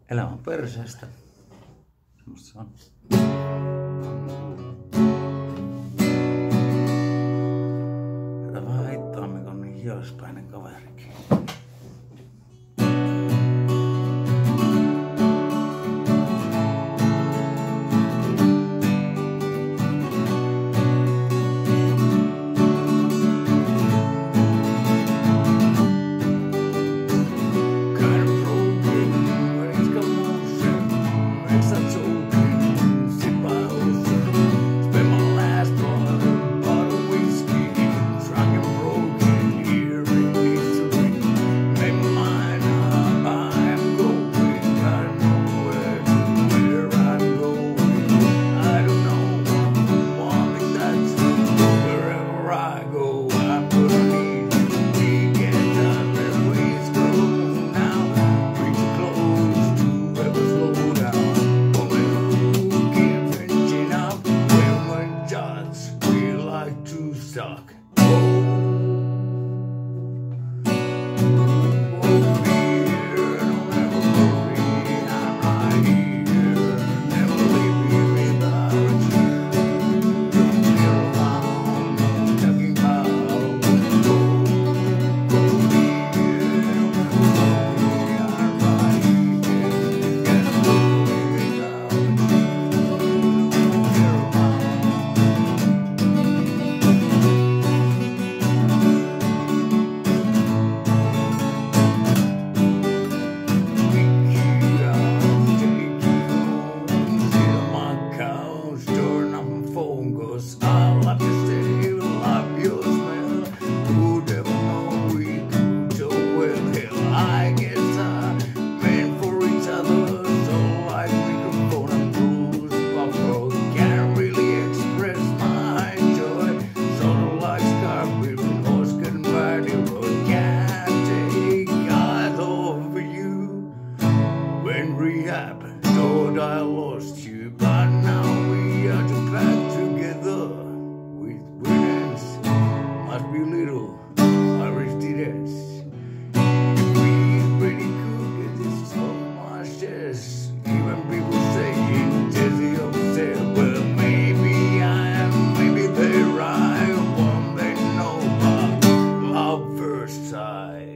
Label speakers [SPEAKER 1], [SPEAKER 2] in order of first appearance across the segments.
[SPEAKER 1] Elämä on perseestä. Semmosta se on. Tätä vähän haittaa, mikä on niin hiospäinen kaverikin. Suck. Rehab, thought I lost you, but now we are back together with winners. Must be little Aristides. We pretty could get this so much stress. Even people saying Jesse upset. Well, maybe I am, maybe they're right. One they know about love first sight.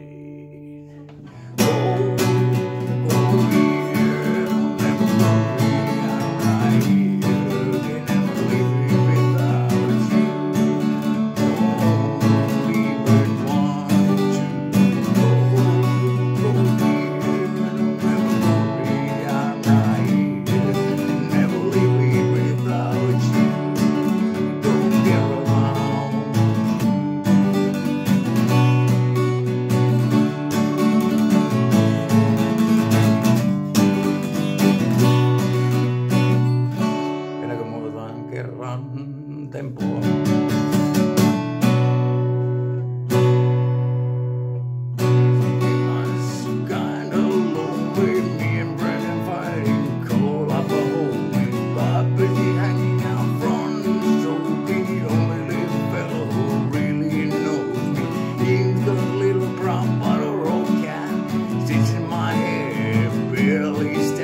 [SPEAKER 1] Tempoa. Barely